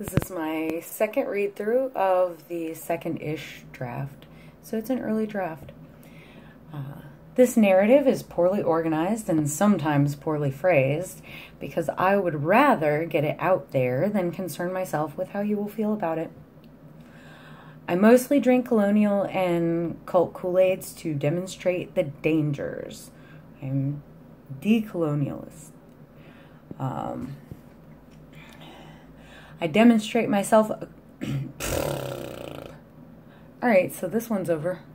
This is my second read-through of the second-ish draft, so it's an early draft. This narrative is poorly organized and sometimes poorly phrased because I would rather get it out there than concern myself with how you will feel about it. I mostly drink colonial and cult Kool-Aids to demonstrate the dangers. I'm decolonialist. I demonstrate myself. Alright, so this one's over.